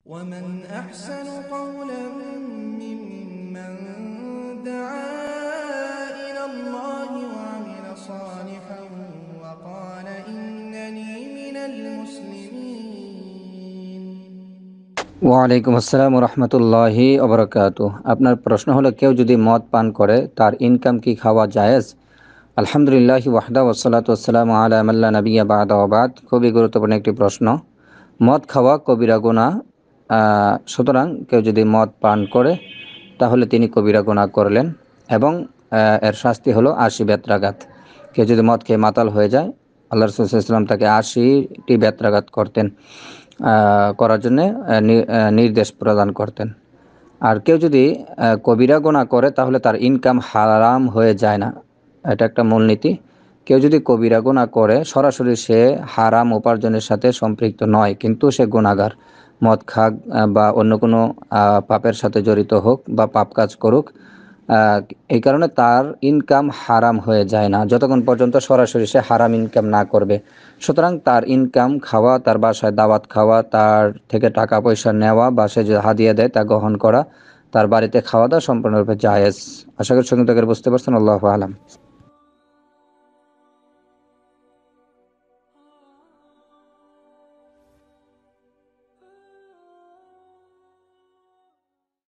ومن أحسن قولا ممن دعا إلى الله وعمل صالحا وقال إنني من المسلمين। ওয়ালাইকুম আসসালাম রহমতুল্লাহি ওবরাকাতুহ। আপনার প্রশ্ন হলো, কেউ যদি মদ পান করে তার ইনকাম কি খাওয়া জায়েজ? আলহামদুলিল্লাহ ওয়াহদা ওয়াসসালাতু ওয়াসসালামু আলা মাল্লা নাবিয়্যা বা'দা ওয়া বাদ। খুবই গুরুত্বপূর্ণ একটি প্রশ্ন। মদ খাওয়া কবিরা গুনাহ, সুতরাং কেউ যদি মদ পান করে তাহলে তিনি কবিরা গুনাহ করলেন এবং এর শাস্তি হলো 80 বেত্রাঘাত। কেউ যদি মদ খেয়ে মাতাল হয়ে যায়, আল্লাহ রাসূল সাল্লাল্লাহু আলাইহি ওয়াসাল্লাম তাকে 80টি বেত্রাঘাত করতেন, করার জন্যে নির্দেশ প্রদান করতেন। আর কেউ যদি কবিরা গুনাহ করে তাহলে তার ইনকাম হারাম হয়ে যায় না, এটা একটা মূলনীতি। কেউ যদি কবিরা গুনাহ করে সরাসরি সে হারাম উপার্জনের সাথে সম্পৃক্ত নয়, কিন্তু সে গুনাহগার। মদ খাক বা অন্য কোনো পাপের সাথে জড়িত হোক বা পাপ কাজ করুক, এই কারণে তার ইনকাম হারাম হয়ে যায় না যতক্ষণ পর্যন্ত সরাসরি সে হারাম ইনকাম না করবে। সুতরাং তার ইনকাম খাওয়া, তার বাসায় দাওয়াত খাওয়া, তার থেকে টাকা পয়সা নেওয়া বা সে যে হাদিয়া দেয় তা গ্রহণ করা, তার বাড়িতে খাওয়া দাওয়া সম্পূর্ণরূপে জায়েজ। আশা করি সংক্ষিপ্ত করে বুঝতে পারছেন। আল্লাহু আলাম।